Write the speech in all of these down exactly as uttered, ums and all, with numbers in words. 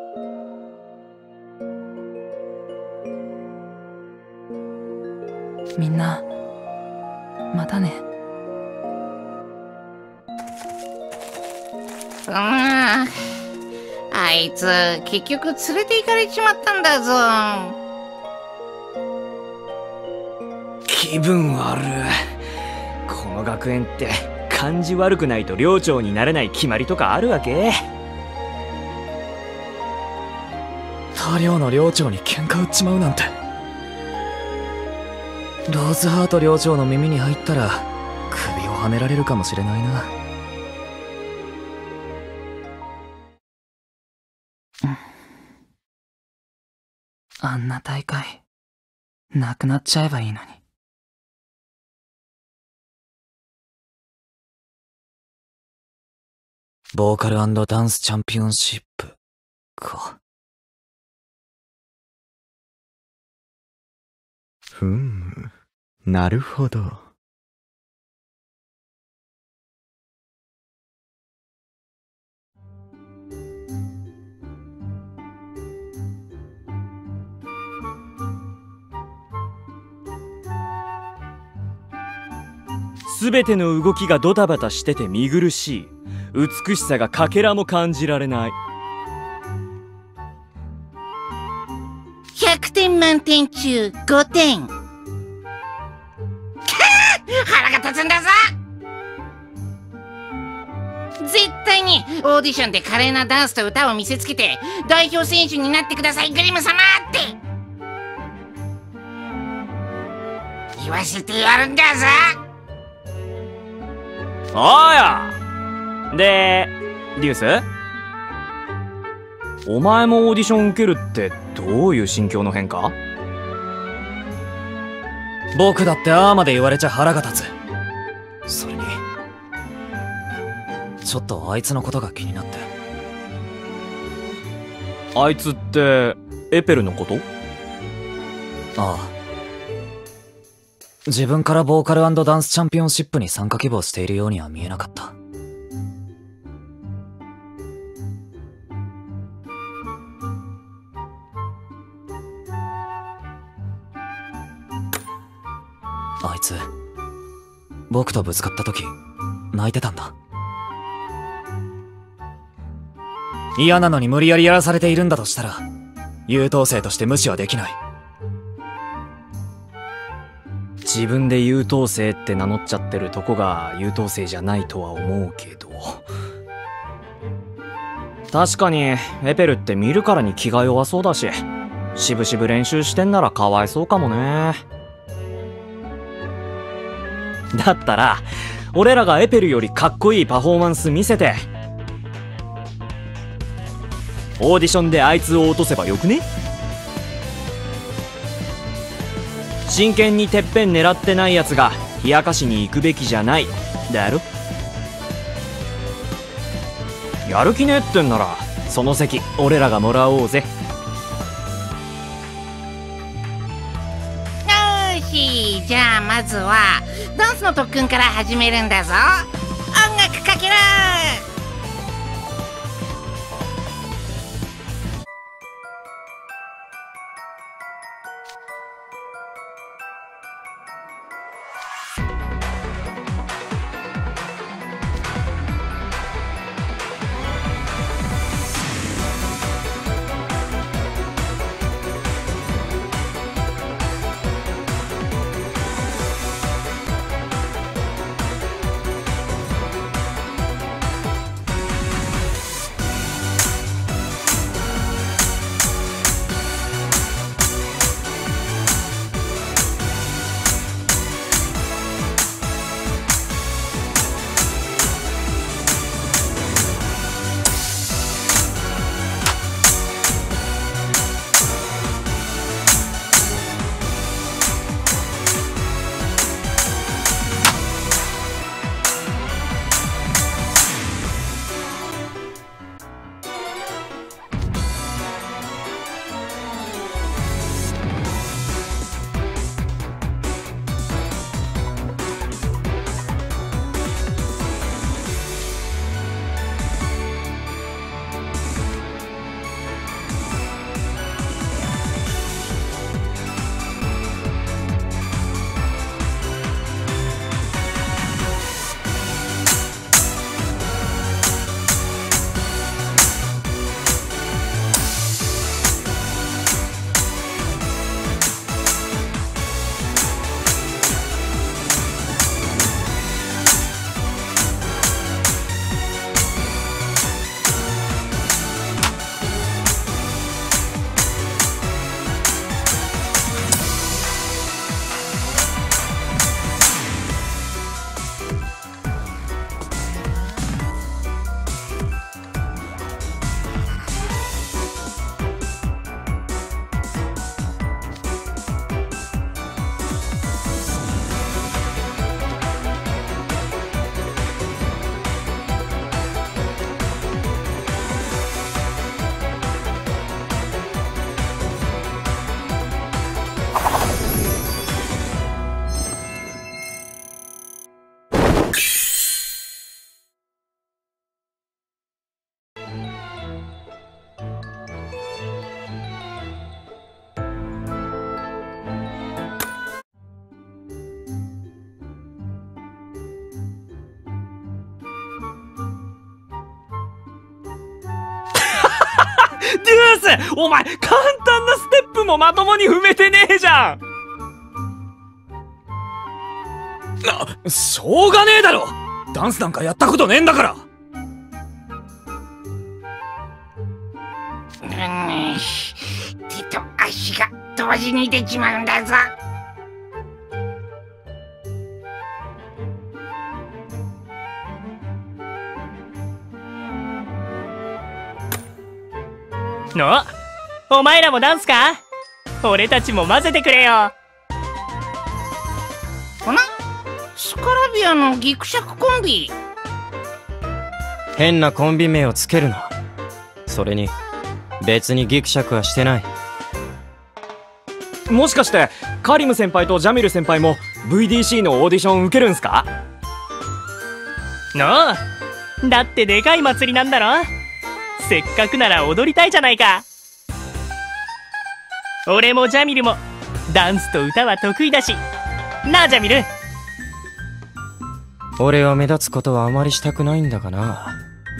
みんなまたね。 うーん、あいつ結局連れて行かれちまったんだぞ。 気分悪い。この学園って感じ悪くないと寮長になれない決まりとかあるわけ？ 他寮の寮長に喧嘩売っちまうなんて。ローズハート寮長の耳に入ったら首をはねられるかもしれないな。 あんな大会なくなっちゃえばいいのに。 ボーカル&ダンスチャンピオンシップか。 ふむ、なるほど。 すべての動きがドタバタしてて見苦しい。美しさがかけらも感じられない。 ひゃくてん満点中ごてん。かあ、腹が立つんだぞ。絶対にオーディションで華麗なダンスと歌を見せつけて代表選手になってください、グリム様って言わせてやるんだぞ。 おやで、デュース、お前もオーディション受けるってどういう心境の変化？ 僕だってああまで言われちゃ腹が立つ。それにちょっとあいつのことが気になって。 あいつってエペルのこと？ ああ、自分からボーカル&ダンスチャンピオンシップに参加希望しているようには見えなかった。あいつ僕とぶつかった時泣いてたんだ。嫌なのに無理やりやらされているんだとしたら優等生として無視はできない。 自分で優等生って名乗っちゃってるとこが優等生じゃないとは思うけど、確かにエペルって見るからに気が弱そうだし、しぶしぶ練習してんならかわいそうかもね。だったら俺らがエペルよりかっこいいパフォーマンス見せてオーディションであいつを落とせばよくね？真剣にてっぺん狙ってないやつが冷やかしに行くべきじゃないだろ。やる気ねえってんならその席俺らがもらおうぜ。 よーし、じゃあまずはダンスの特訓から始めるんだぞ。音楽かけろ。 お前、簡単なステップもまともに踏めてねえじゃん。 な、しょうがねえだろ。ダンスなんかやったことねえんだから。 うん、手と足が同時に出ちまうんだぞ。 の、お前らもダンスか？俺たちも混ぜてくれよ。 あら？スカラビアのギクシャクコンビ。 変なコンビ名をつけるな。それに別にギクシャクはしてない。 もしかしてカリム先輩とジャミル先輩も ブイディーシー のオーディション受けるんすか？ のう、だってでかい祭りなんだろ。せっかくなら踊りたいじゃないか。俺もジャミルもダンスと歌は得意だしなあ。ジャミル、 俺は目立つことはあまりしたくないんだがな。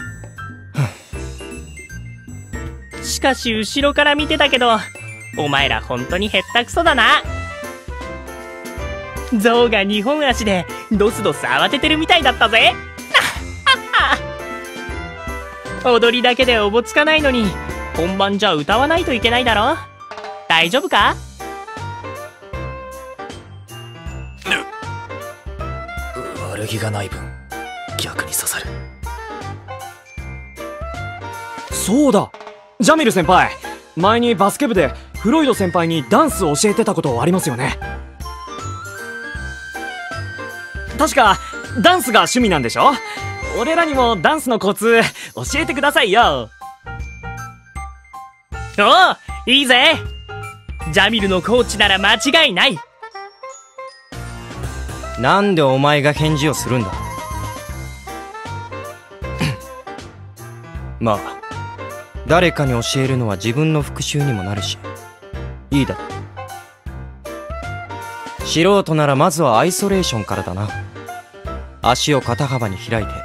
しかし後ろから見てたけどお前ら本当にへったくそだな。ゾウがにほん足でドスドス慌ててるみたいだったぜ。踊りだけでおぼつかないのに本番じゃ歌わないといけないだろ。大丈夫か？ 悪気がない分逆に刺さる。 そうだ、ジャミル先輩、前にバスケ部でフロイド先輩にダンスを教えてたことありますよね。確かダンスが趣味なんでしょ？俺らにもダンスのコツ教えてくださいよ。 おう、いいぜ。ジャミルのコーチなら間違いない。 なんでお前が返事をするんだ。まあ誰かに教えるのは自分の復習にもなるしいいだろう。素人ならまずはアイソレーションからだな。足を肩幅に開いて。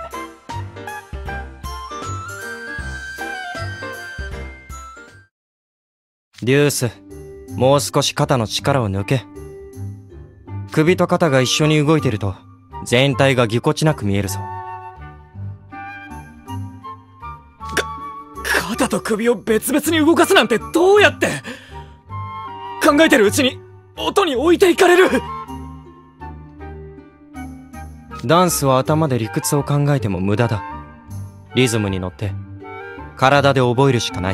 デュース、もう少し肩の力を抜け。首と肩が一緒に動いてると全体がぎこちなく見えるぞ。 肩と首を別々に動かすなんてどうやって？考えてるうちに音に置いていかれる。 ダンスは頭で理屈を考えても無駄だ。リズムに乗って体で覚えるしかない。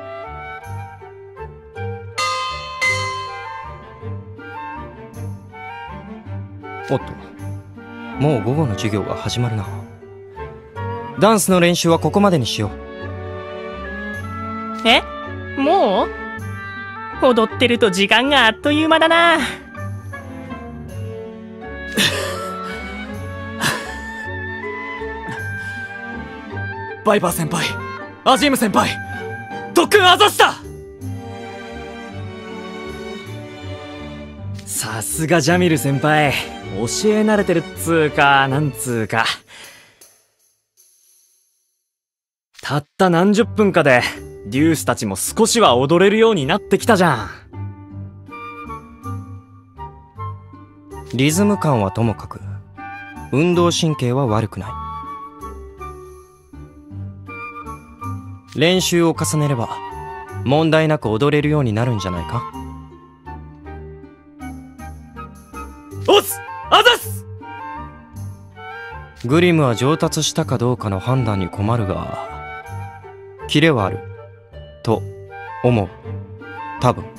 おっと、もう午後の授業が始まるな。ダンスの練習はここまでにしよう。 え？もう？踊ってると時間があっという間だな。 バイパー先輩、アジーム先輩、特訓あざした。 さすがジャミル先輩、教え慣れてるっつーかなんつーか。たった何十分かでデュースたちも少しは踊れるようになってきたじゃん。 リズム感はともかく運動神経は悪くない。練習を重ねれば問題なく踊れるようになるんじゃないか。 おっす、あざっす。 グリムは上達したかどうかの判断に困るがキレはあると思う。多分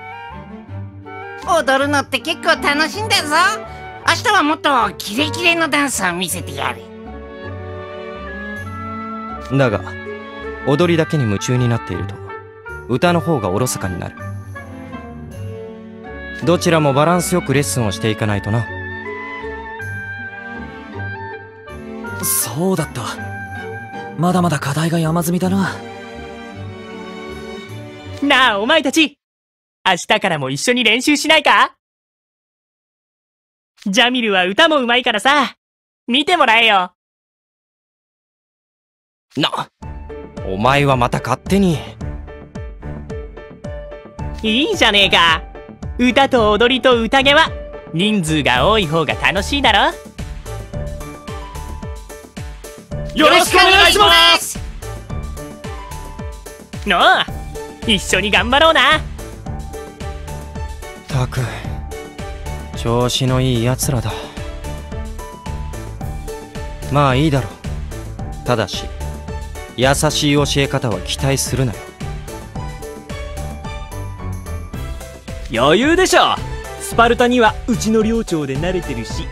踊るのって結構楽しいんだぞ。明日はもっとキレキレのダンスを見せてやる。 だが踊りだけに夢中になっていると歌の方がおろそかになる。どちらもバランスよくレッスンをしていかないとな。 そうだった。まだまだ課題が山積みだな。 なあお前たち、明日からも一緒に練習しないか？ジャミルは歌もうまいからさ、見てもらえよ。 な、お前はまた勝手に。 いいじゃねえか。歌と踊りと宴は人数が多い方が楽しいだろ。 よろしくお願いします。 のあ、一緒に頑張ろうな。 たく、調子のいいやつらだ。まあいいだろう。ただし優しい教え方は期待するなよ。 余裕でしょ。スパルタにはうちの寮長で慣れてるし。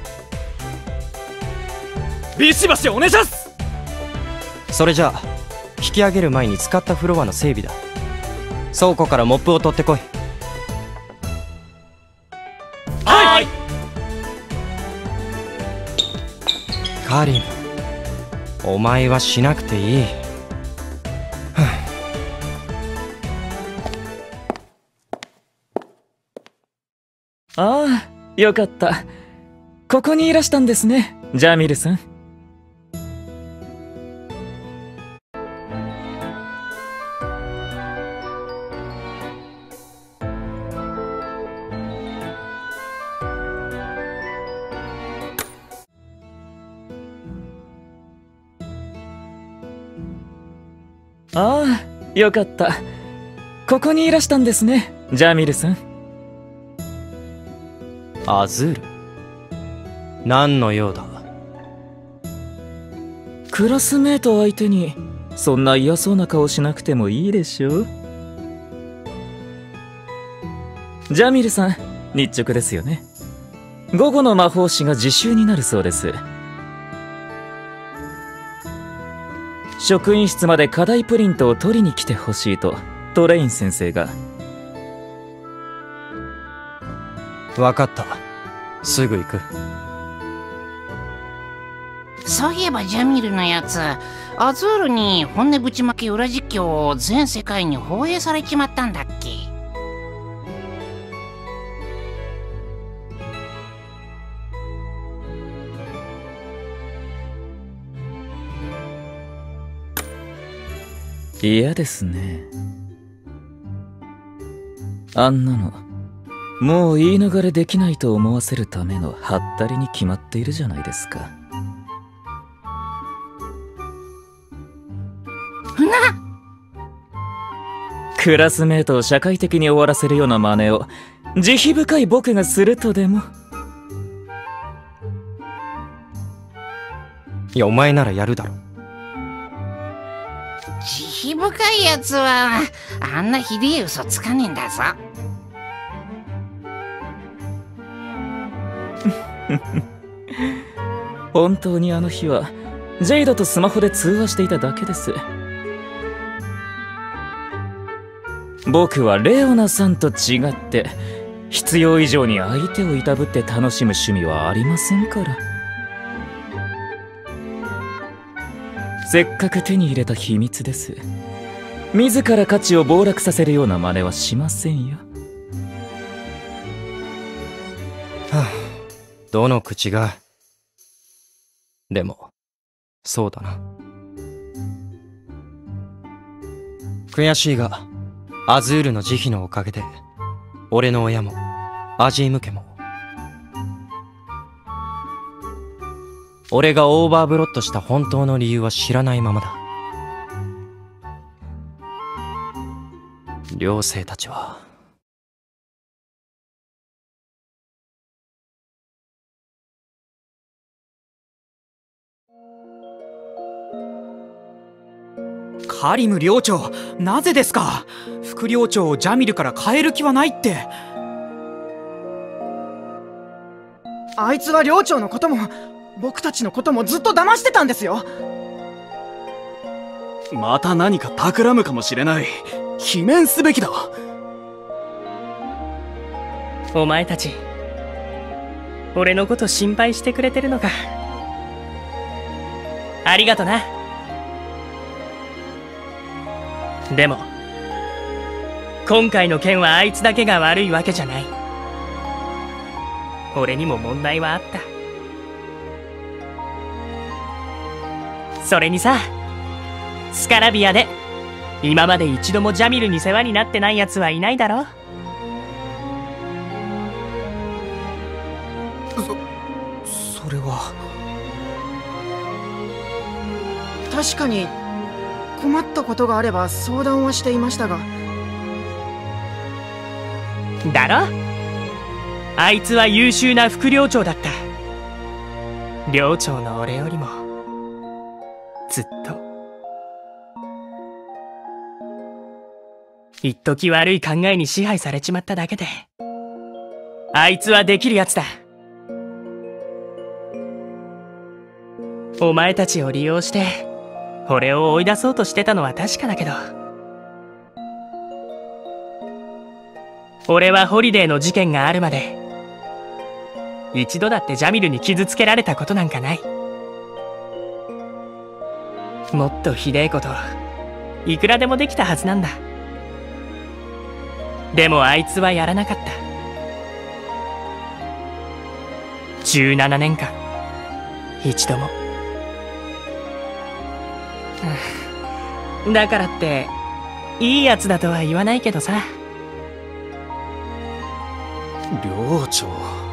ビシバシお願いします。 それじゃあ引き上げる前に使ったフロアの整備だ。倉庫からモップを取ってこい。 はい。 カリム、お前はしなくていい。 ああ、よかった。ここにいらしたんですね、ジャミルさん。ああ、よかった。ここにいらしたんですね、ジャミルさん。 アズール、何の用だ。 クラスメート相手にそんな嫌そうな顔しなくてもいいでしょ。ジャミルさん、日直ですよね。午後の魔法師が自習になるそうです。職員室まで課題プリントを取りに来てほしいとトレイン先生が。 分かった、すぐ行く。 そういえばジャミルのやつ、アズールに本音ぶちまけ裏実況を全世界に放映されちまったんだっけ。 嫌ですね。あんなのもう言い逃れできないと思わせるためのハッタリに決まっているじゃないですか。 なクラスメートを社会的に終わらせるような真似を慈悲深い僕がするとでも。 いや、お前ならやるだろ。 慈悲深いやつはあんなひでえ嘘つかねえんだぞ。 本当にあの日はジェイドとスマホで通話していただけです。僕はレオナさんと違って必要以上に相手をいたぶって楽しむ趣味はありませんから。せっかく手に入れた秘密です。自ら価値を暴落させるような真似はしませんよ。 はあ、どの口が。でもそうだな。悔しいがアズールの慈悲のおかげで俺の親もアジーム家も俺がオーバーブロッドした本当の理由は知らないままだ。寮生たちはカリム寮長、なぜですか。副寮長をジャミルから変える気はないって。 あいつは寮長のことも僕たちのこともずっと騙してたんですよ。 また何か企むかもしれない。罷免すべきだ。 お前たち俺のこと心配してくれてるのか。ありがとな。でも今回の件はあいつだけが悪いわけじゃない。俺にも問題はあった。それにさ、スカラビアで今まで一度もジャミルに世話になってないやつはいないだろ。 確かに困ったことがあれば相談はしていましたが。 だろ？あいつは優秀な副寮長だった。寮長の俺よりもずっと。一時悪い考えに支配されちまっただけで、あいつはできるやつだ。お前たちを利用して俺を追い出そうとしてたのは確かだけど、俺はホリデーの事件があるまで一度だってジャミルに傷つけられたことなんかない。もっとひでえこといくらでもできたはずなんだ。でもあいつはやらなかった。じゅうななねんかん一度も。だからっていいやつだとは言わないけどさ。 寮長。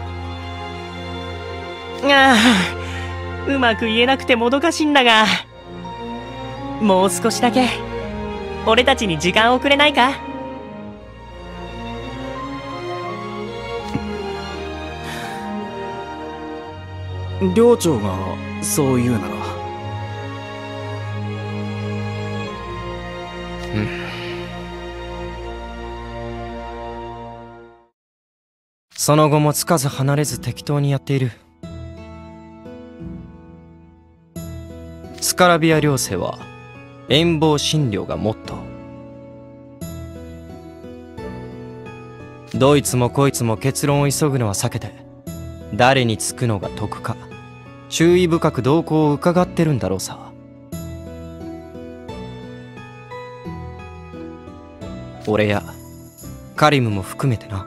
ああ、うまく言えなくてもどかしいんだが、もう少しだけ俺たちに時間をくれないか？ 寮長がそう言うなら。うん。 その後もつかず離れず適当にやっている。スカラビア寮生は遠望診療がモットー。どいつもこいつも結論を急ぐのは避けて、誰につくのが得か注意深く動向を伺ってるんだろうさ。俺やカリムも含めてな。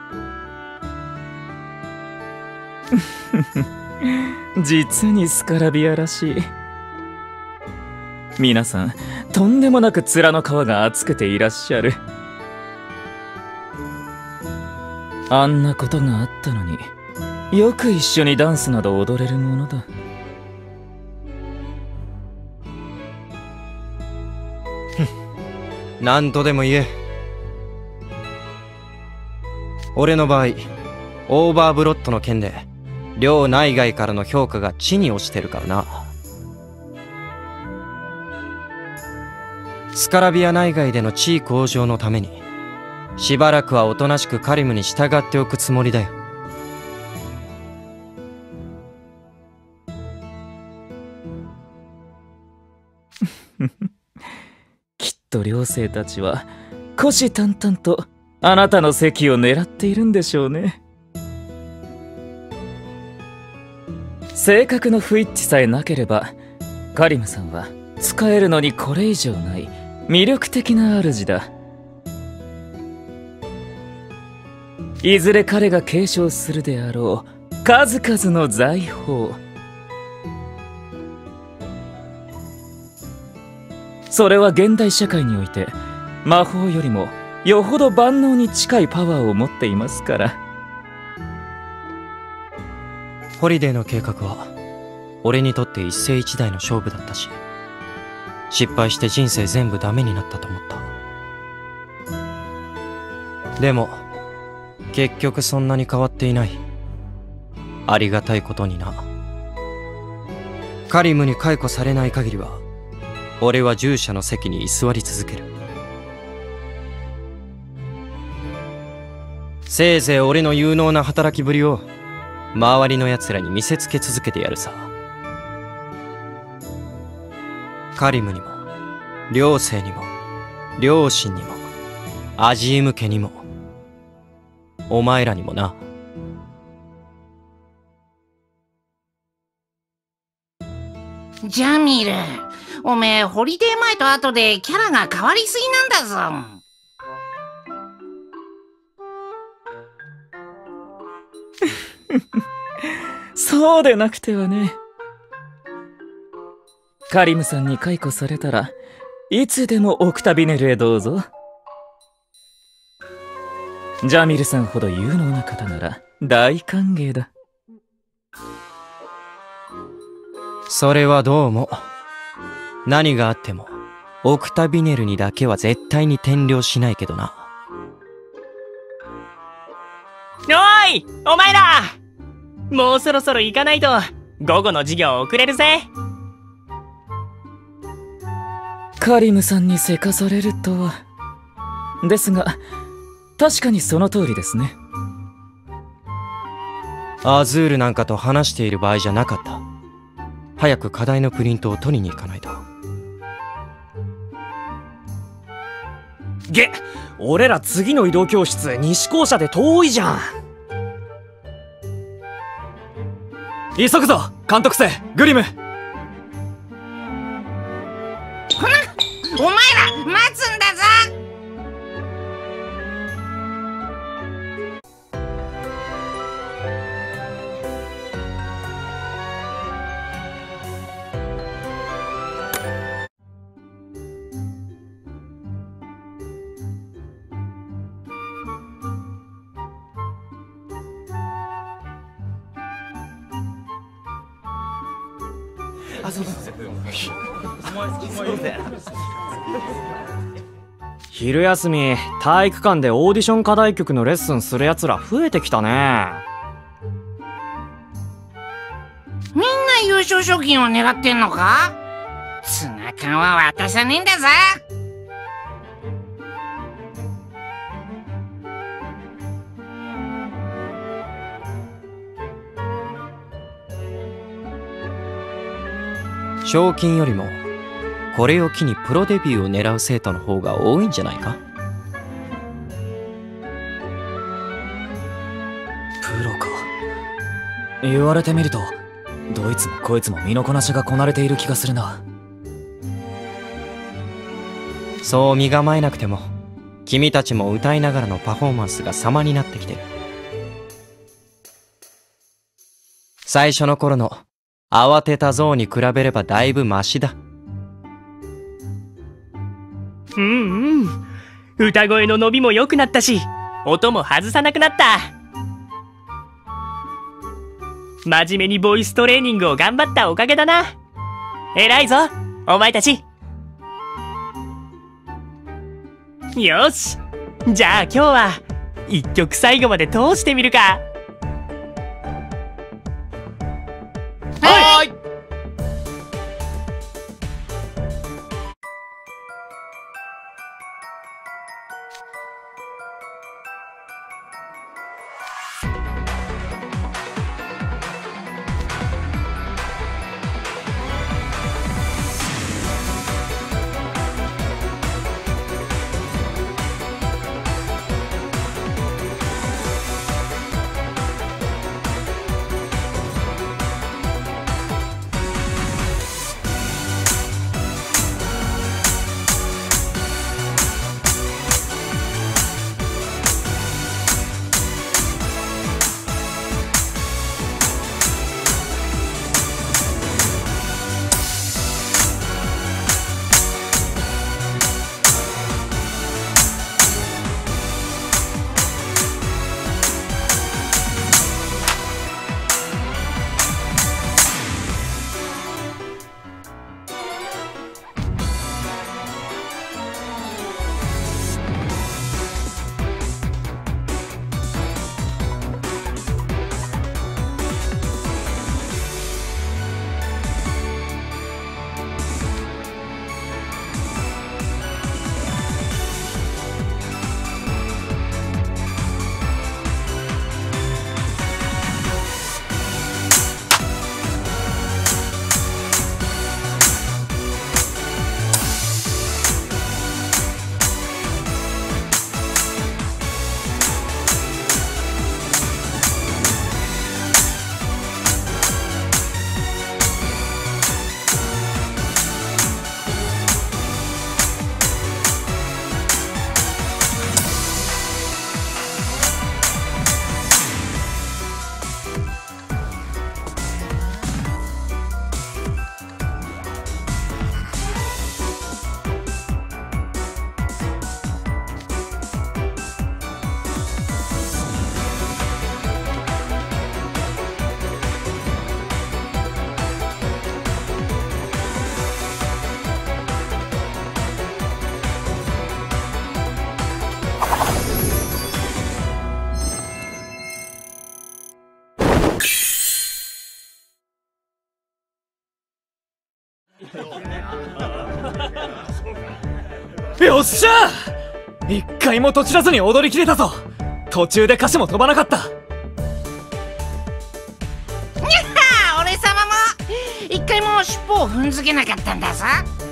実にスカラビアらしい。皆さんとんでもなく面の皮が厚くていらっしゃる。あんなことがあったのによく一緒にダンスなど踊れるものだ。 何とでも言え。俺の場合オーバーブロッドの件で寮内外からの評価が地に落ちてるからな。スカラビア内外での地位向上のためにしばらくはおとなしくカリムに従っておくつもりだよ。 きっと寮生たちは虎視眈々とあなたの席を狙っているんでしょうね。性格の不一致さえなければカリムさんは使えるのにこれ以上ない魅力的な主だ。いずれ彼が継承するであろう数々の財宝、それは現代社会において魔法よりもよほど万能に近いパワーを持っていますから。 ホリデーの計画は俺にとって一世一代の勝負だったし、失敗して人生全部ダメになったと思った。でも結局そんなに変わっていない。ありがたいことにな。カリムに解雇されない限りは俺は従者の席に居座り続ける。せいぜい俺の有能な働きぶりを周りの奴らに見せつけ続けてやるさ。カリムにも寮生にも両親にもアジーム家にもお前らにもな。 ジャミル、おめえホリデー前と後でキャラが変わりすぎなんだぞ。 そうでなくてはね。カリムさんに解雇されたらいつでもオクタビネルへどうぞ。ジャミルさんほど有能な方なら大歓迎だ。 それはどうも。 何があってもオクタビネルにだけは絶対に転寮しないけどな。 おいお前ら、もうそろそろ行かないと午後の授業遅れるぜ。 カリムさんにせかされるとは。ですが確かにその通りですね。 アズールなんかと話している場合じゃなかった。早く課題のプリントを取りに行かないと。 げっ、俺ら次の移動教室西校舎で遠いじゃん。 急ぐぞ監督生グリム。 お前ら待つんだぞ。 昼休み体育館でオーディション課題曲のレッスンするやつら増えてきたね。 みんな優勝賞金を狙ってんのか。ツナ缶は渡さねえんだぞ。 賞金よりもこれを機にプロデビューを狙う生徒の方が多いんじゃないか。 プロか。言われてみるとどいつもこいつも身のこなしがこなれている気がするな。 そう身構えなくても君たちも歌いながらのパフォーマンスが様になってきてる。最初の頃の慌てたゾウに比べればだいぶマシだ。 うんうん、歌声の伸びも良くなったし音も外さなくなった。真面目にボイストレーニングを頑張ったおかげだな。偉いぞお前たち。よし、じゃあ今日は一曲最後まで通してみるか。 はい。 っしゃー、一回もとちらずに踊りきれたぞ。途中で歌詞も飛ばなかった。 にゃっはー、俺様も一回も尻尾を踏んづけなかったんだぞ。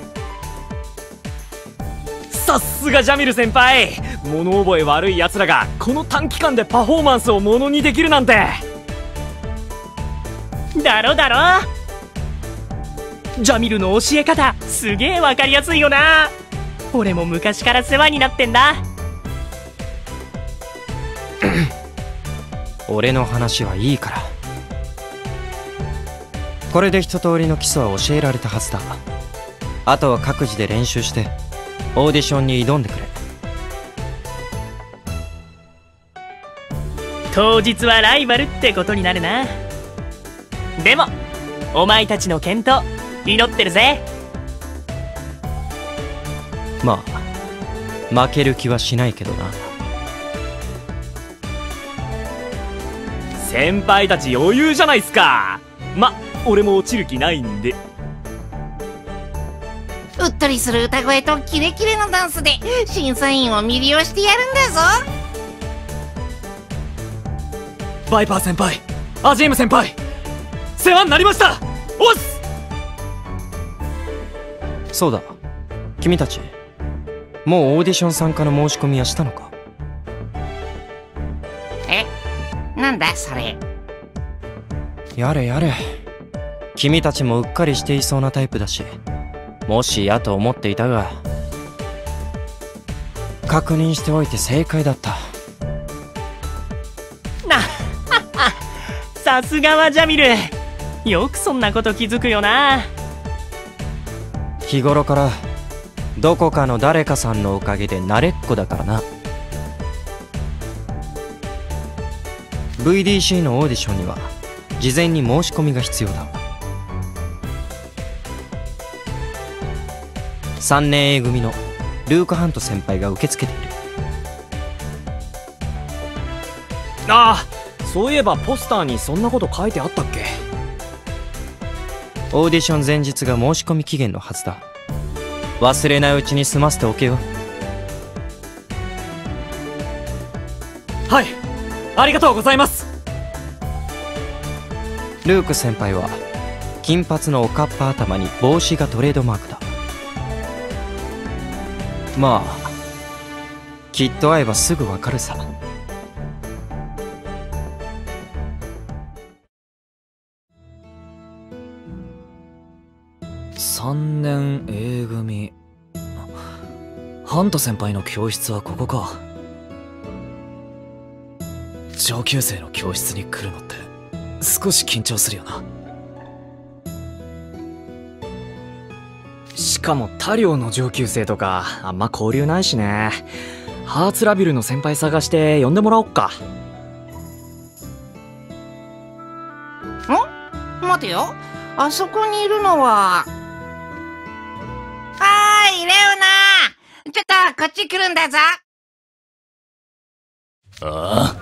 さすがジャミル先輩、物覚え悪い奴らがこの短期間でパフォーマンスをものにできるなんて。 だろだろ。ジャミルの教え方すげえわかりやすいよな。俺も昔から世話になってんだ。 俺の話はいいから。これで一通りの基礎は教えられたはずだ。あとは各自で練習してオーディションに挑んでくれ。 当日はライバルってことになるな。でもお前たちの健闘祈ってるぜ。 まあ負ける気はしないけどな。 先輩たち余裕じゃないっすか。ま、俺も落ちる気ないんで。 うっとりする歌声とキレキレのダンスで審査員を魅了してやるんだぞ。 バイパー先輩、アジーム先輩、世話になりました。おっす。 そうだ、君たちもうオーディション参加の申し込みはしたのか？ え、なんだそれ。 やれやれ。君たちもうっかりしていそうなタイプだし、もしやと思っていたが確認しておいて正解だった。 なさすがはジャミル、よくそんなこと気づくよな。 日頃からどこかの誰かさんのおかげで慣れっこだからな。 ブイディーシー のオーディションには事前に申し込みが必要だ。さんねん A 組のルーク・ハント先輩が受け付けている。 ああ、そういえばポスターにそんなこと書いてあったっけ。 オーディション前日が申し込み期限のはずだ。忘れないうちに済ませておけよ。 はい、ありがとうございます。 ルーク先輩は金髪のおかっぱ頭に帽子がトレードマークだ。まあきっと会えばすぐわかるさ。 さんねん A 組。ハント先輩の教室はここか。上級生の教室に来るのって少し緊張するよな。しかも他寮の上級生とかあんま交流ないしね。ハーツラビルの先輩探して呼んでもらおっか。 ん？待てよ、あそこにいるのは。はーい、レオナ、ちょっとこっち来るんだぞ。 ああ、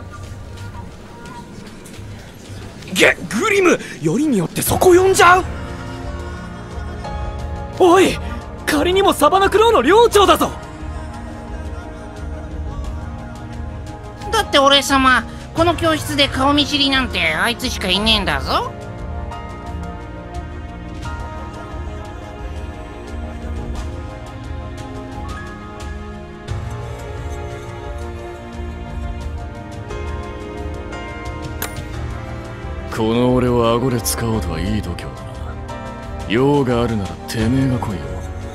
ゲグリム、よりによってそこ呼んじゃう。 おい、仮にもサバナクローの寮長だぞ。 だって俺様この教室で顔見知りなんてあいつしかいねえんだぞ。 この俺を顎で使おうとはいい度胸だな。用があるならてめえが来いよ。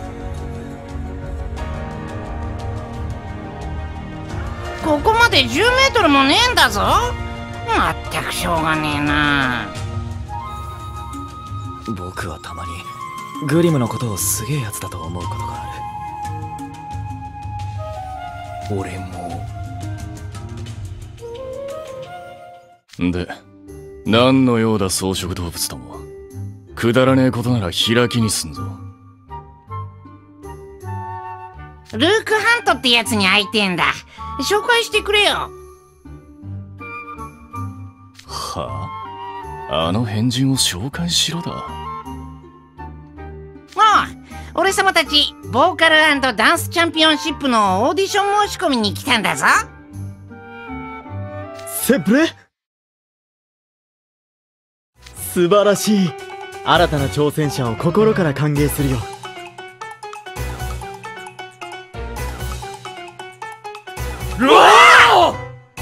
ここまでじゅうメートルもねえんだぞ。まったくしょうがねえな。 僕はたまにグリムのことをすげえやつだと思うことがある。俺も。 で、何のようだ草食動物とも。くだらねえことなら開きにすんぞ。 ルーク・ハントってやつに会いてえんだ。紹介してくれよ。 はあ、あの変人を紹介しろだ。 ああ、 俺様たちボーカル&ダンスチャンピオンシップのオーディション申し込みに来たんだぞ。 セプレ、素晴らしい。新たな挑戦者を心から歓迎するよ。 うわー！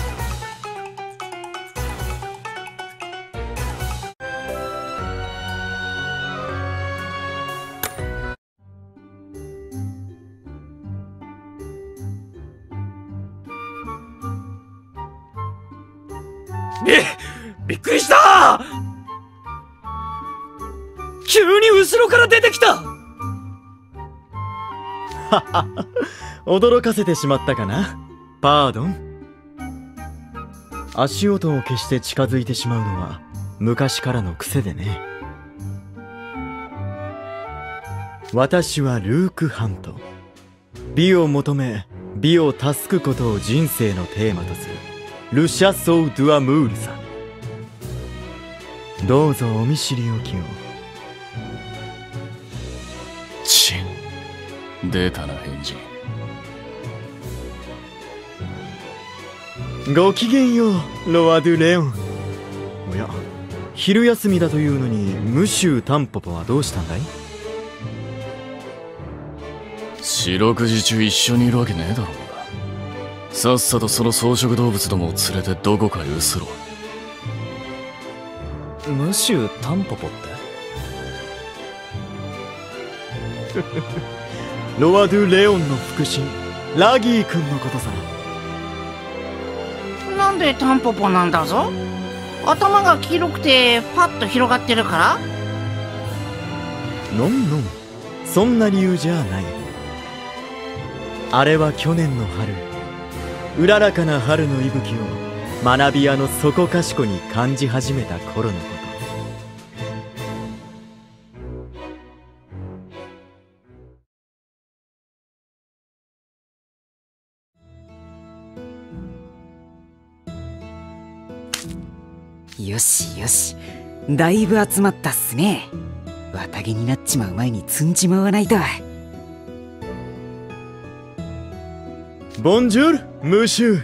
び、びっくりした！急に後ろから出てきた！ はは驚かせてしまったかな。パードン。足音を消して近づいてしまうのは昔からの癖でね。私はルーク・ハント。美を求め美を助くことを人生のテーマとするルシャソー・ドゥアムールさん。どうぞお見知りおきを。 チン、出たな返事。 ごきげんよう、ロワ・ドゥ・レオン。おや、昼休みだというのにムシュー・タンポポはどうしたんだい？ 四六時中一緒にいるわけねえだろうが。さっさとその草食動物どもを連れてどこかへ移ろ。 ムシュータンポポってロワ・ドゥ・レオンの腹心、ラギー君のことさ。 なんでタンポポなんだぞ。頭が黄色くてパッと広がってるから？ のんのん、そんな理由じゃない。あれは去年の春、うららかな春の息吹を学び屋のそこかしこに感じ始めた頃のこと。 よしよし、だいぶ集まったっすね。綿毛になっちまう前に積んじまわないと。 ボンジュール、ムシュー。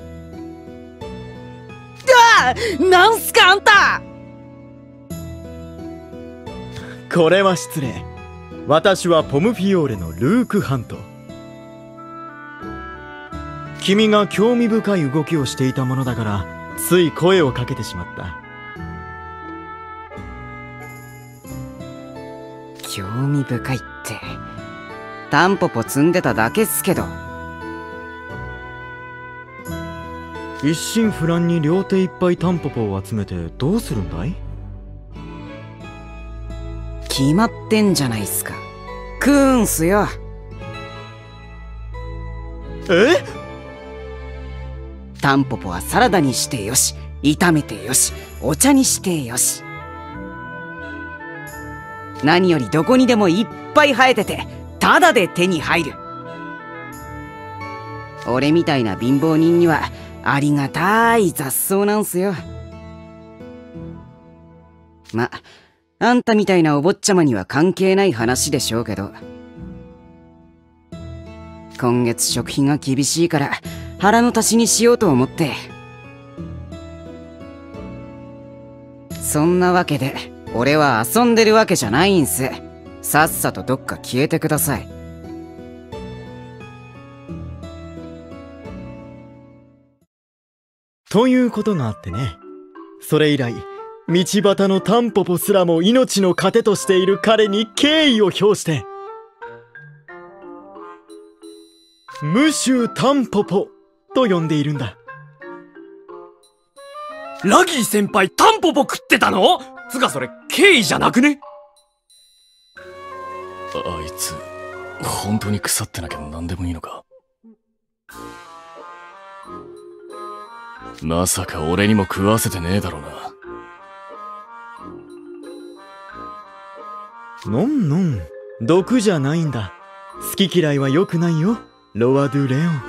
ああ、なんすかあんた。 これは失礼。私はポムフィオーレのルーク・ハント。君が興味深い動きをしていたものだからつい声をかけてしまった。 興味深いってタンポポ積んでただけっすけど。 一心不乱に両手いっぱいタンポポを集めてどうするんだい？ 決まってんじゃないっすか。食うんすよ。 え？ タンポポはサラダにしてよし、炒めてよし、お茶にしてよし。何よりどこにでもいっぱい生えててタダで手に入る。俺みたいな貧乏人にはありがたい雑草なんすよ。ま、あんたみたいなお坊ちゃまには関係ない話でしょうけど、今月食費が厳しいから腹の足しにしようと思って。そんなわけで俺は遊んでるわけじゃないんす。さっさとどっか消えてください。 ということがあってね。それ以来道端のタンポポすらも命の糧としている彼に敬意を表してムシュータンポポと呼んでいるんだ。 ラギー先輩タンポポ食ってたの？つかそれ敬意じゃなくね？ あいつ本当に腐ってなきゃ何でもいいのか？まさか俺にも食わせてねえだろうな。 のんのん、毒じゃないんだ。好き嫌いは良くないよ、ロワ・ドゥ・レオン。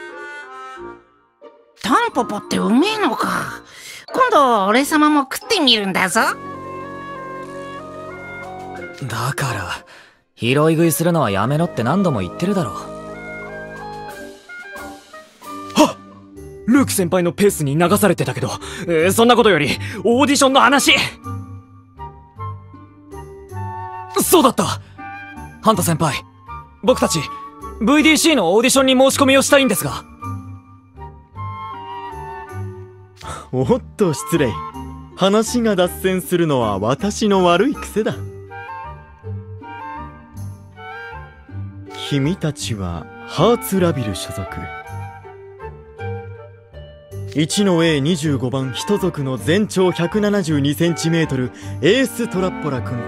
タンポポってうめえのか。今度俺様も食ってみるんだぞ。 だから拾い食いするのはやめろって何度も言ってるだろ。 はっ、ルーク先輩のペースに流されてたけど、えー、そんなことよりオーディションの話。そうだった。ハンタ先輩、僕たち ブイディーシー のオーディションに申し込みをしたいんですが。 おっと失礼。話が脱線するのは私の悪い癖だ。君たちはハーツラビル所属。いちの エーにじゅうご 番一族の全長 ひゃくななじゅうにセンチメートル エーストラッポラ君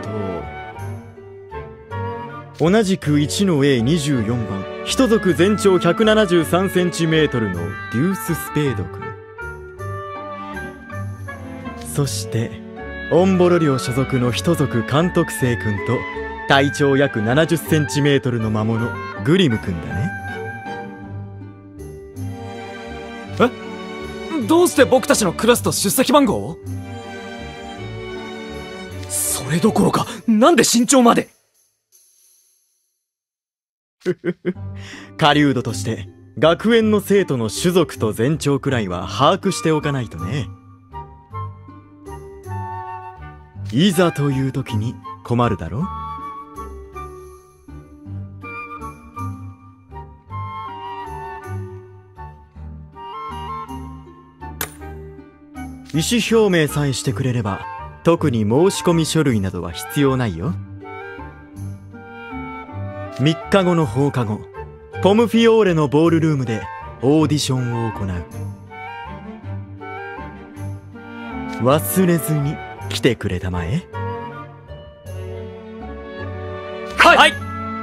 と、同じくいちの エーにじゅうよん 番一族全長 ひゃくななじゅうさんセンチメートル のデュース・スペード君、そしてオンボロ領所属の一族監督生君と体長約ななじゅっセンチメートル の魔物グリム君だね。 え、どうして僕たちのクラスと出席番号を？それどころか、なんで身長まで？ 狩人として学園の生徒の種族と全長くらいは把握しておかないとね。いざという時に困るだろ。意思表明さえしてくれれば特に申し込み書類などは必要ないよ。みっかごの放課後、ポムフィオーレのボールルームでオーディションを行う。忘れずに来てくれたまえ。 はい、はい、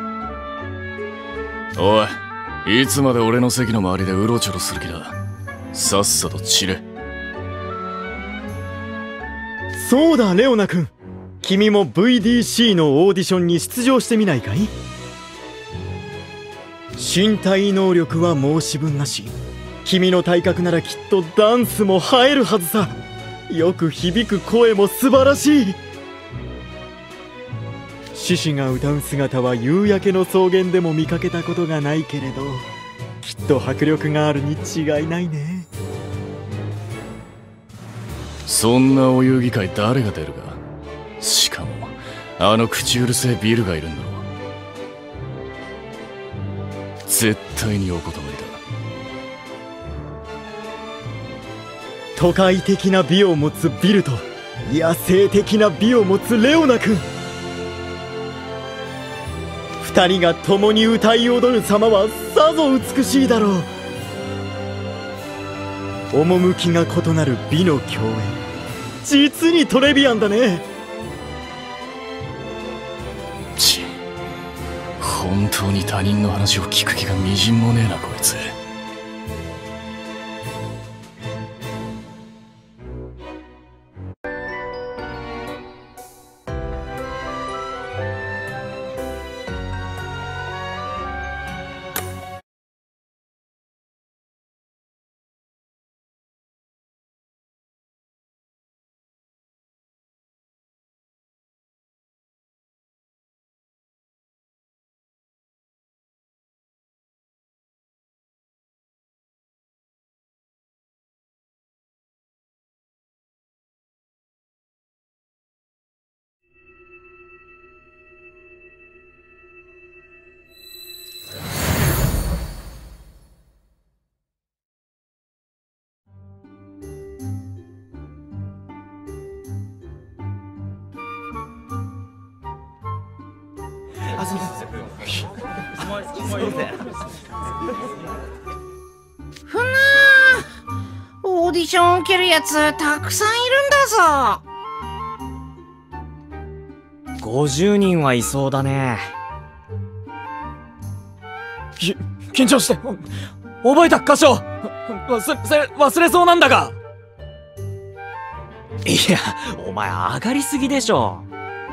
おい、いつまで俺の席の周りでうろちょろする気だ。さっさと散れ。 そうだレオナ君、君も ブイディーシー のオーディションに出場してみないかい？身体能力は申し分なし、君の体格ならきっとダンスも映えるはずさ。よく響く声も素晴らしい。獅子が歌う姿は夕焼けの草原でも見かけたことがないけれど、きっと迫力があるに違いないね。 そんなお遊戯会誰が出るか。しかもあの口うるせえビルがいるんだろう。絶対にお断りだ。 都会的な美を持つビルと野生的な美を持つレオナ君、二人が共に歌い踊る様はさぞ美しいだろう。趣が異なる美の共演、実にトレビアンだね。 ち、本当に他人の話を聞く気がみじんもねえなこいつ。 ふなー、オーディション受けるやつたくさんいるんだぞ。 ごじゅうにんはいそうだね。 き緊張して覚えた箇所忘れ忘れそうなんだが。 いや、お前上がりすぎでしょ。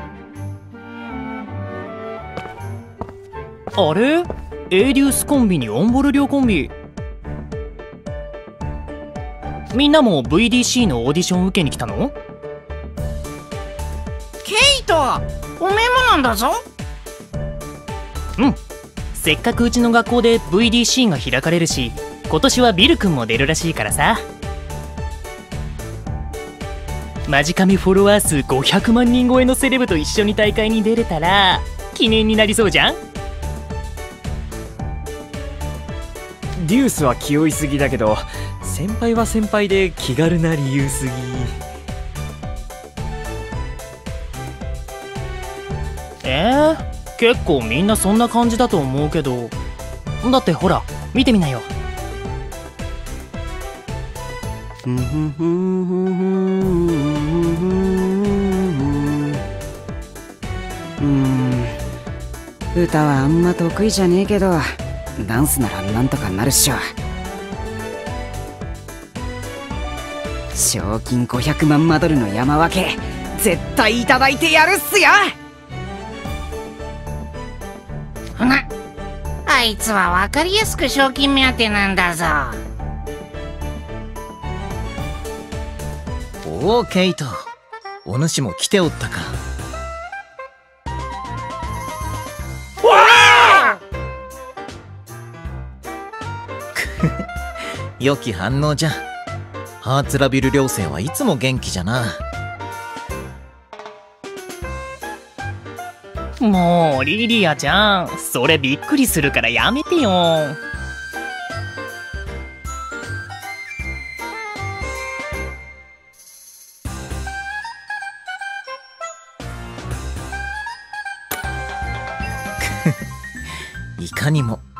あれ、エイリウスコンビにオンボル寮コンビ、みんなも ブイディーシー のオーディション受けに来たの？ ケイト、おめえもなんだぞ。 せっかくうちの学校で ブイディーシー が開かれるし、今年はビル君も出るらしいからさ。マジカメフォロワー数ごひゃくまん人超えのセレブと一緒に大会に出れたら記念になりそうじゃん。 デュースは気負いすぎだけど、先輩は先輩で気軽な理由すぎ。 えー、結構みんなそんな感じだと思うけど。だってほら見てみなよ。 ふんふんふんふんふんうーん、歌はあんま得意じゃねえけど、ダンスならなんとかなるっしょ。賞金ごひゃくまんマドルの山分け絶対いただいてやるっすよ。 ほな、あいつは分かりやすく賞金目当てなんだぞ。 おおケイト、お主も来ておったか。良き反応じゃ。ハーツラビル寮生はいつも元気じゃな。 もうリリアちゃん、それびっくりするからやめてよ。 いかにも。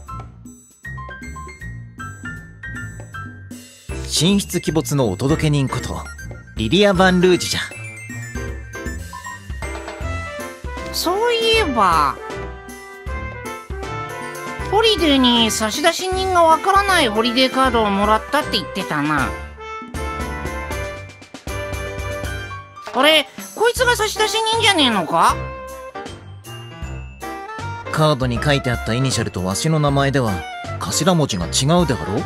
神出鬼没のお届け人ことリリア・ヴァンルージュじゃ。 そういえばホリデーに差出人がわからないホリデーカードをもらったって言ってたな。あれ、こいつが差出人じゃねえのか。 カードに書いてあったイニシャルとわしの名前では頭文字が違うであろう。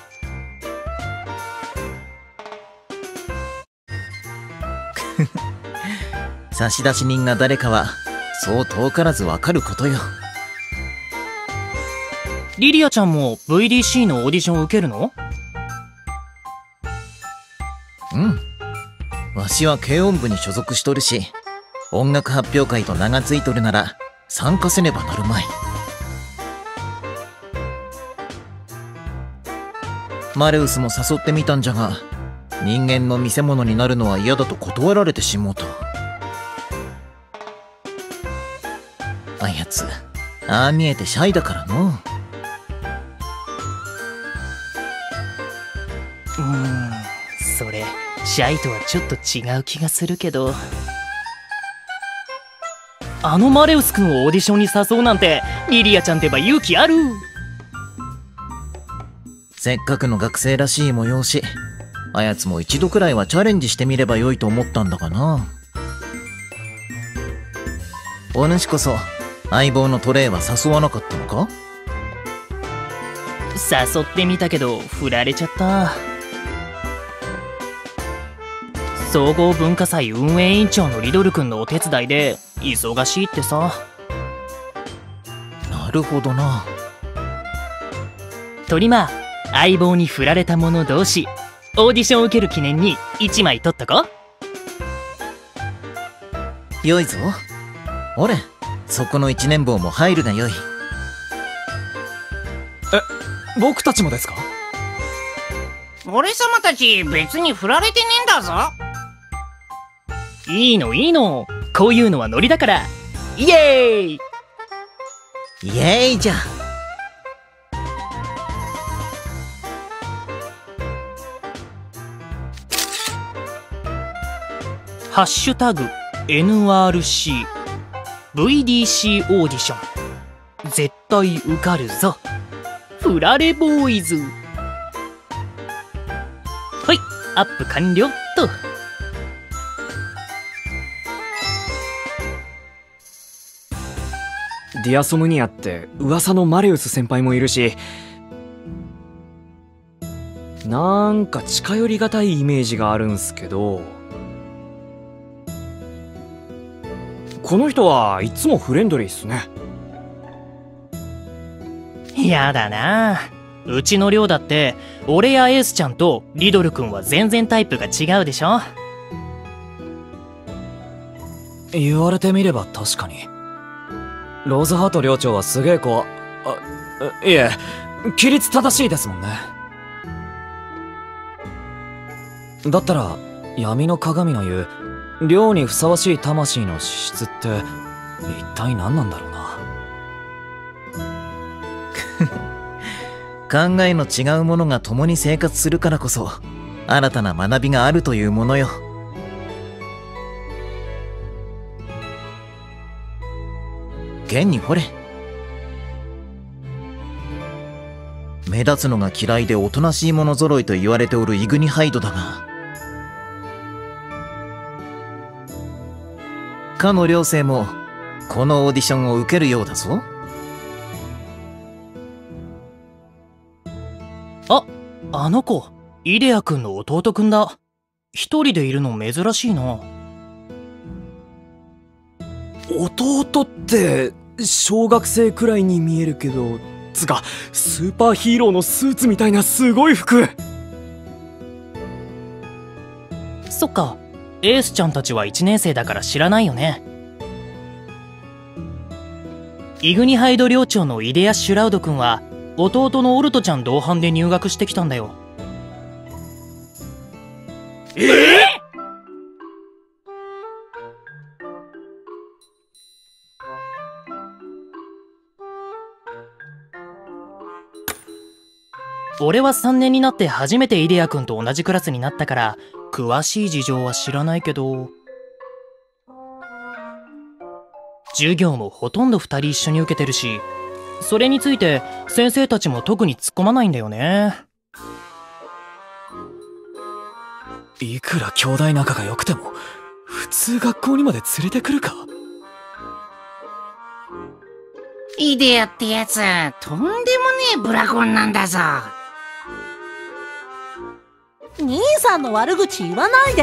差出人が誰かはそう遠からずわかることよ。 リリアちゃんも ブイディーシー のオーディションを受けるの？ うん。わしは軽音部に所属しとるし、音楽発表会と名がついとるなら参加せねばなるまい。マレウスも誘ってみたんじゃが、人間の見せ物になるのは嫌だと断られてしもうた。あやつ、ああ見えてシャイだからの。 うーん、それシャイとはちょっと違う気がするけど。あのマレウス君をオーディションに誘うなんてリリアちゃんってば勇気ある。 せっかくの学生らしい催し、あやつも一度くらいはチャレンジしてみればよいと思ったんだがな。お主こそ相棒のトレイは誘わなかったのか？ 誘ってみたけど振られちゃった。総合文化祭運営委員長のリドル君のお手伝いで忙しいってさ。 なるほどな。 トリマー、相棒に振られた者同士オーディションを受ける記念にいちまい取っとこ。 よいぞ。おれ、そこの一年坊も入るがよい。 え、僕たちもですか？ 俺様たち別に振られてねえんだぞ。 いいのいいの、こういうのはノリだから。イエーイイエーイじゃ。 ハッシュタグ エヌアールシー ブイディーシー オーディション絶対受かるぞフラレボーイズ。はい、アップ完了っと。 ディアソムニアって噂のマレウス先輩もいるし、なんか近寄りがたいイメージがあるんすけど、この人はいつもフレンドリーっすね。 やだな。うちの寮だって俺やエースちゃんとリドル君は全然タイプが違うでしょ。 言われてみれば確かに。ローズハート寮長はすげえ子。あ、いえ、規律正しいですもんね。だったら闇の鏡の言う寮にふさわしい魂の資質って一体何なんだろうな。 考えの違う者が共に生活するからこそ新たな学びがあるというものよ。現にほれ、目立つのが嫌いでおとなしい者揃いと言われておるイグニハイドだが、かの寮生もこのオーディションを受けるようだぞ。 あ、あの子、イデア君の弟君だ。一人でいるの珍しいな。 弟って小学生くらいに見えるけど、つかスーパーヒーローのスーツみたいなすごい服。 そっか、エースちゃんたちはいちねん生だから知らないよね。イグニハイド寮長のイデア・シュラウド君は弟のオルトちゃん同伴で入学してきたんだよ。 ええー俺はさんねんになって初めてイデア君と同じクラスになったから詳しい事情は知らないけど、授業もほとんどふたり一緒に受けてるし、それについて先生たちも特に突っ込まないんだよね。 いくら兄弟仲が良くても普通学校にまで連れてくるか。 イデアってやつとんでもねえブラゴンなんだぞ。 兄さんの悪口言わないで。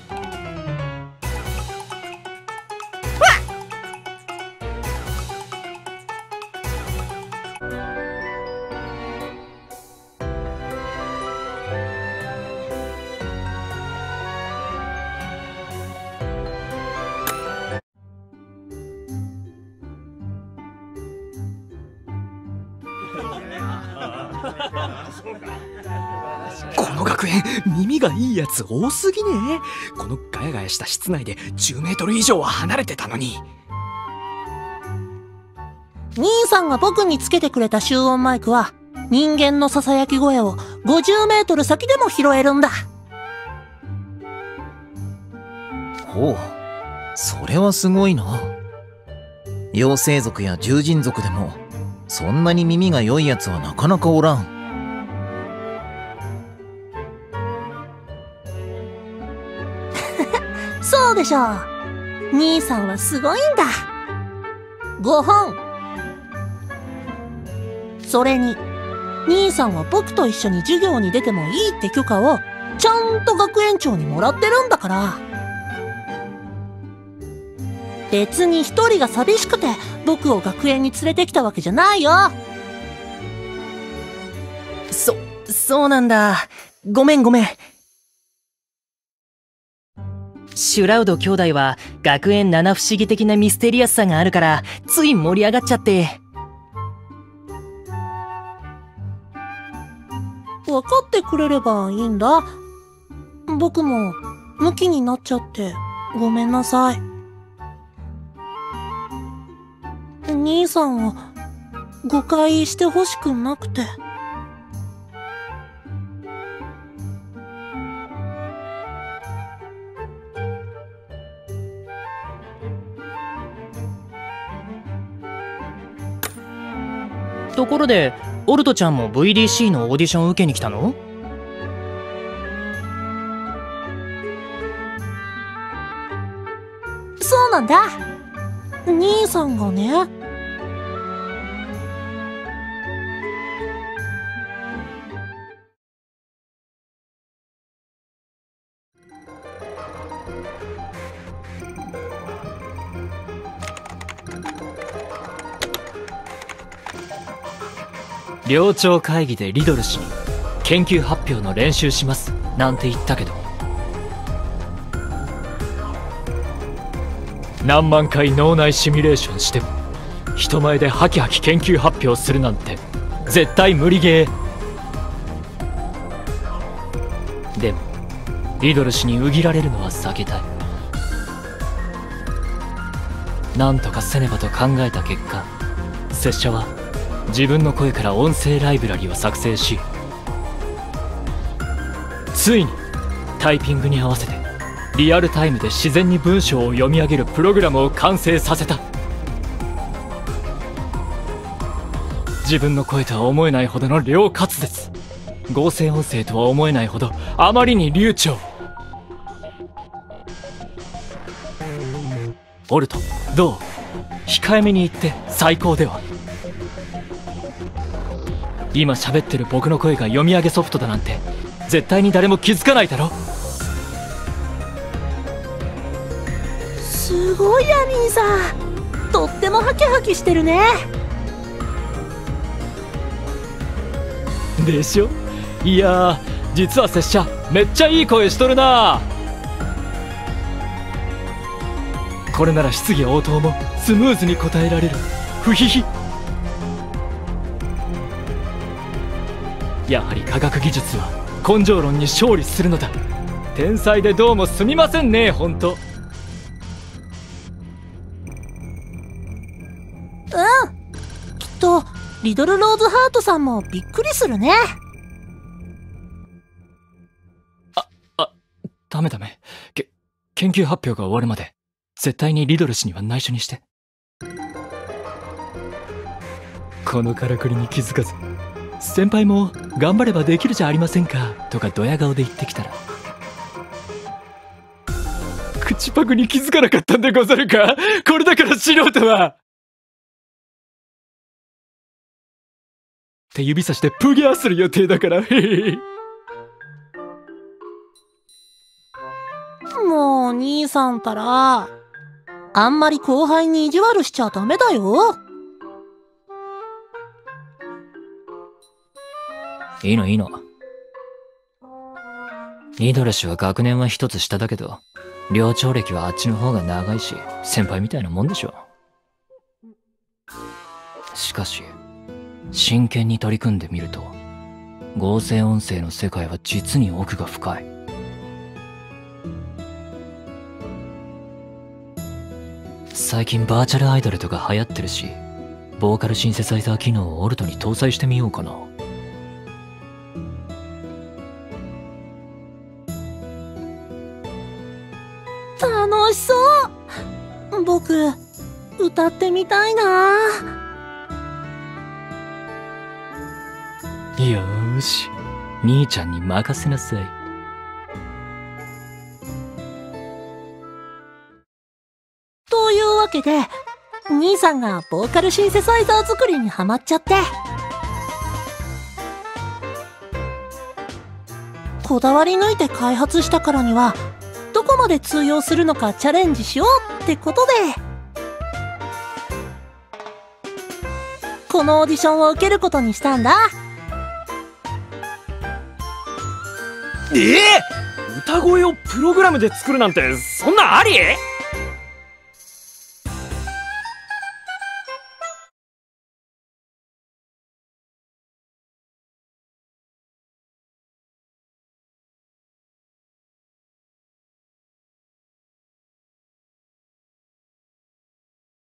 この学園耳がいいやつ多すぎねえ。このガヤガヤした室内でじゅうメートル以上は離れてたのに。 兄さんが僕につけてくれた集音マイクは人間のささやき声をごじゅうメートル先でも拾えるんだ。 ほう、それはすごいな。妖精族や獣人族でもそんなに耳が良いやつはなかなかおらん。 そうでしょう。兄さんはすごいんだ。ごほん。それに兄さんは僕と一緒に授業に出てもいいって許可をちゃんと学園長にもらってるんだから。別に一人が寂しくて僕を学園に連れてきたわけじゃないよ。 そ、そうなんだ。ごめんごめん。シュラウド兄弟は学園七不思議的なミステリアスさがあるからつい盛り上がっちゃって。 分かってくれればいいんだ。僕もムキになっちゃってごめんなさい。兄さんを誤解してほしくなくて。 ところでオルトちゃんも ブイディーシー のオーディション受けに来たの？ そうなんだ。兄さんがね。 寮長会議でリドル氏に研究発表の練習しますなんて言ったけど、何万回脳内シミュレーションしても人前でハキハキ研究発表するなんて絶対無理ゲー。でもリドル氏に裏切られるのは避けたい。なんとかせねばと考えた結果、拙者は自分の声から音声ライブラリを作成し、ついにタイピングに合わせてリアルタイムで自然に文章を読み上げるプログラムを完成させた。自分の声とは思えないほどの両滑舌、合成音声とは思えないほどあまりに流暢。オルト、どう？控えめに言って最高では？今喋ってる僕の声が読み上げソフトだなんて絶対に誰も気づかないだろ。 すごいや兄さん、とってもハキハキしてるね。 でしょ？いやー、実は拙者めっちゃいい声しとるな。これなら質疑応答もスムーズに答えられる。ふひひ。やはり科学技術は根性論に勝利するのだ。天才でどうもすみませんね、ほんと。 うん、きっとリドルローズハートさんもびっくりするね。 あ、あ、ダメダメ。け、研究発表が終わるまで絶対にリドル氏には内緒にして。このからくりに気づかず、先輩も頑張ればできるじゃありませんかとかドヤ顔で言ってきたら、口パクに気づかなかったんでござるか。これだから素人は。って指さしてプギャーする予定だから。 もう兄さんたら、あんまり後輩に意地悪しちゃダメだよ。 いいのいいの。リドル氏は学年は一つ下だけど、寮長歴はあっちの方が長いし、先輩みたいなもんでしょ。しかし真剣に取り組んでみると、合成音声の世界は実に奥が深い。最近バーチャルアイドルとか流行ってるし、ボーカルシンセサイザー機能をオルトに搭載してみようかな。 楽しそう。僕歌ってみたいな。 よーし、兄ちゃんに任せなさい。 というわけで、兄さんがボーカルシンセサイザー作りにハマっちゃって、こだわり抜いて開発したからにはどこまで通用するのかチャレンジしようってことで、このオーディションを受けることにしたんだ。 ええー、歌声をプログラムで作るなんてそんなあり？